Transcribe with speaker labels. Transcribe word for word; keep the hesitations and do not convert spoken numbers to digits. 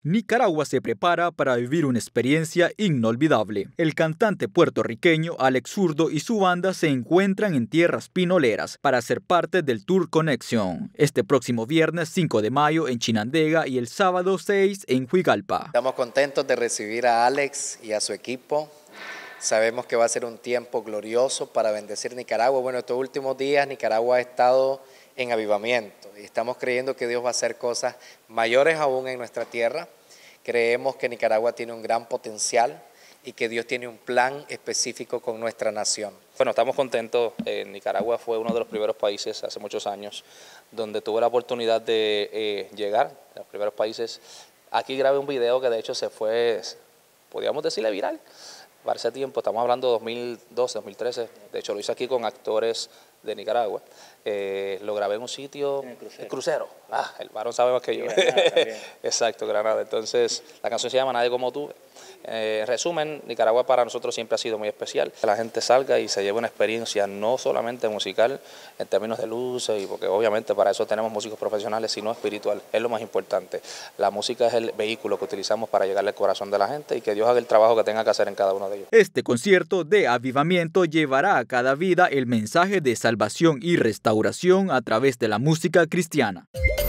Speaker 1: Nicaragua se prepara para vivir una experiencia inolvidable. El cantante puertorriqueño Alex Zurdo y su banda se encuentran en tierras pinoleras para ser parte del Tour Conexión, este próximo viernes cinco de mayo en Chinandega y el sábado seis en Juigalpa.
Speaker 2: Estamos contentos de recibir a Alex y a su equipo. Sabemos que va a ser un tiempo glorioso para bendecir Nicaragua. Bueno, estos últimos días Nicaragua ha estado en avivamiento y estamos creyendo que Dios va a hacer cosas mayores aún en nuestra tierra. Creemos que Nicaragua tiene un gran potencial y que Dios tiene un plan específico con nuestra nación.
Speaker 3: Bueno, estamos contentos. Eh, Nicaragua fue uno de los primeros países hace muchos años donde tuve la oportunidad de eh, llegar, de los primeros países. Aquí grabé un video que de hecho se fue, podríamos decirle viral, para ese tiempo, estamos hablando de dos mil doce, dos mil trece, de hecho lo hice aquí con actores de Nicaragua. Eh, lo grabé en un sitio, en el crucero. El crucero. Ah, el varón sabe más que yo. Granada, exacto, Granada. Entonces, la canción se llama Nadie como tú. Eh, en resumen, Nicaragua para nosotros siempre ha sido muy especial. Que la gente salga y se lleve una experiencia no solamente musical, en términos de luces, y porque obviamente para eso tenemos músicos profesionales, sino espiritual. Es lo más importante. La música es el vehículo que utilizamos para llegarle al corazón de la gente y que Dios haga el trabajo que tenga que hacer en cada uno de ellos.
Speaker 1: Este concierto de avivamiento llevará a cada vida el mensaje de salvación y restauración a través de la música cristiana.